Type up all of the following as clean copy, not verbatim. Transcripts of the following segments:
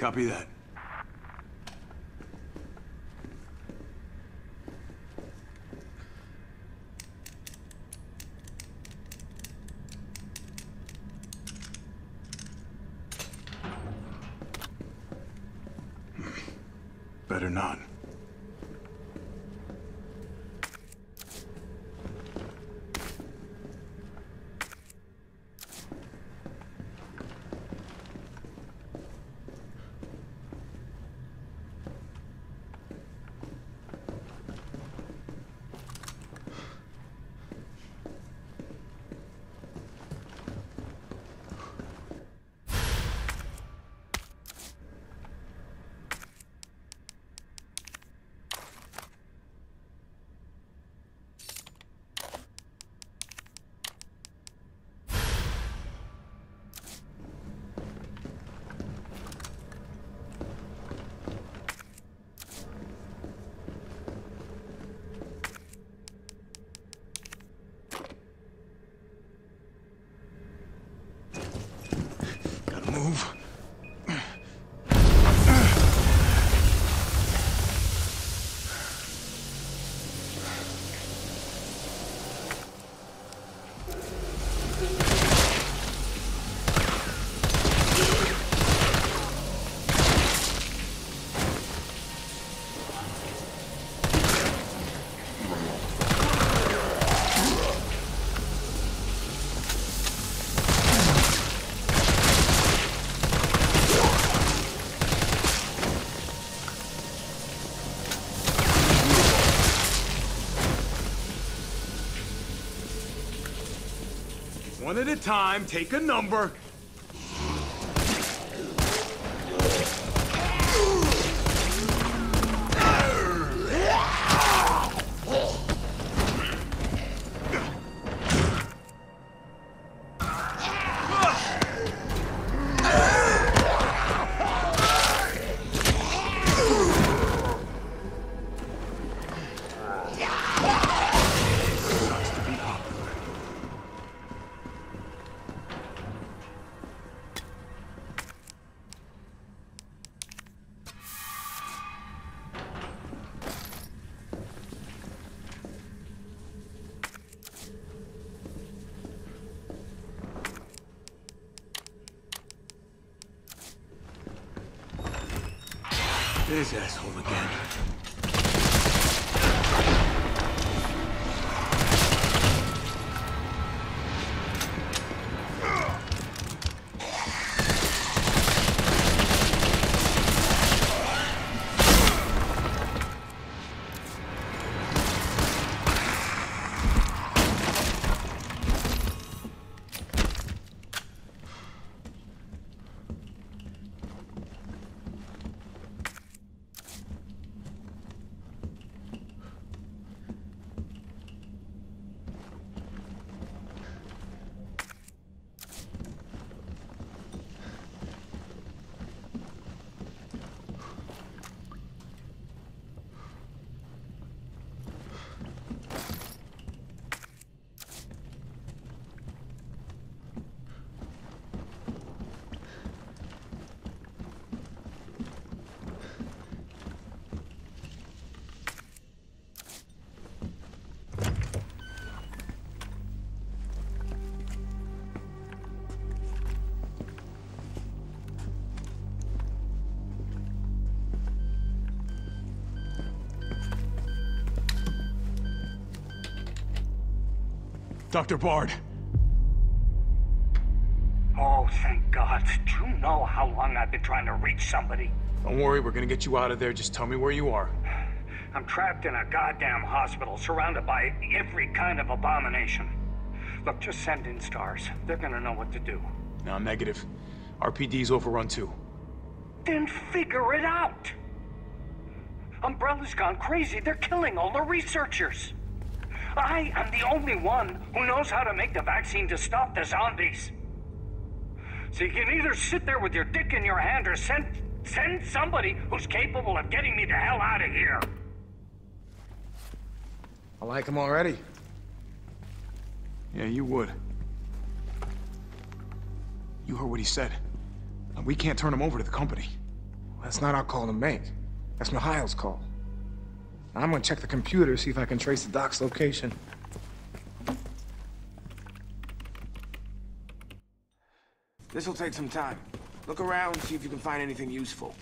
Copy that. Better not. Move. One at a time, take a number. This asshole again. Dr. Bard. Oh, thank God. Do you know how long I've been trying to reach somebody? Don't worry, we're gonna get you out of there. Just tell me where you are. I'm trapped in a goddamn hospital, surrounded by every kind of abomination. Look, just send in stars. They're gonna know what to do. No, negative. RPD's overrun too. Then figure it out! Umbrella's gone crazy. They're killing all the researchers. I am the only one who knows how to make the vaccine to stop the zombies. So you can either sit there with your dick in your hand or send somebody who's capable of getting me the hell out of here. I like him already. Yeah, you would. You heard what he said. We can't turn him over to the company. That's not our call to make. That's Mikhail's call. I'm gonna check the computer, see if I can trace the doc's location. This'll take some time. Look around, see if you can find anything useful.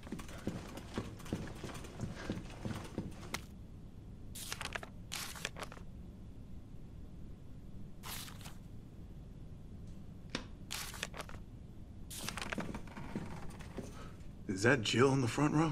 Is that Jill in the front row?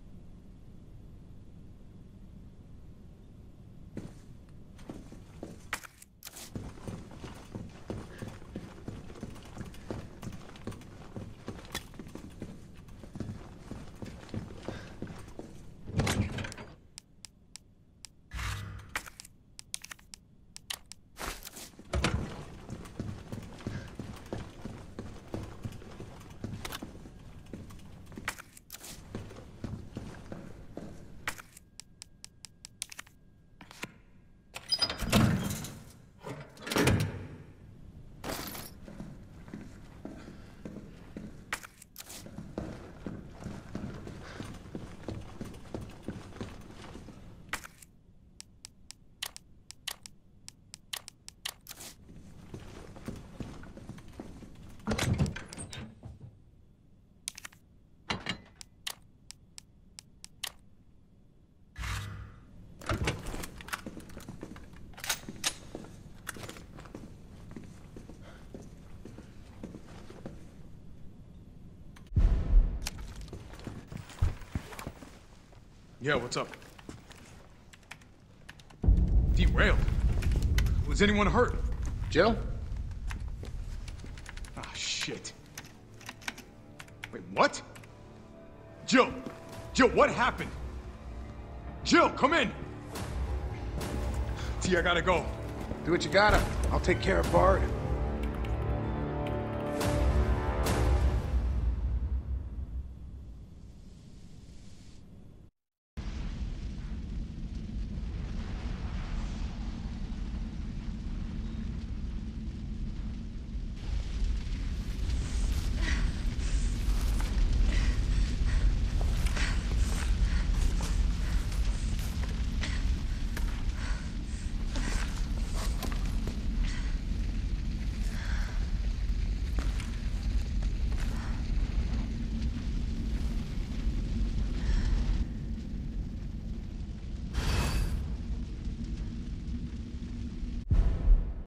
Yeah, what's up? Derailed? Was anyone hurt? Jill? Ah, shit. Wait, what? Jill! Jill, what happened? Jill, come in! T, I gotta go. Do what you gotta. I'll take care of Bard.